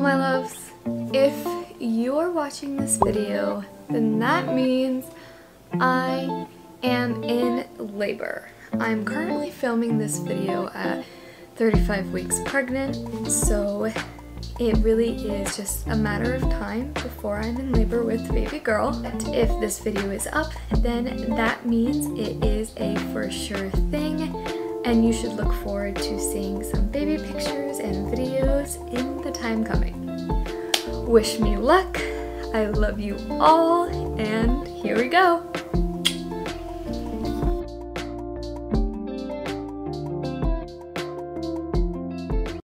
So my loves, if you're watching this video, then that means I am in labor. I'm currently filming this video at 35 weeks pregnant, so it really is just a matter of time before I'm in labor with baby girl. But if this video is up, then that means it is a for sure thing, and you should look forward to seeing some baby pictures and videos in the time coming. Wish me luck, I love you all, and here we go!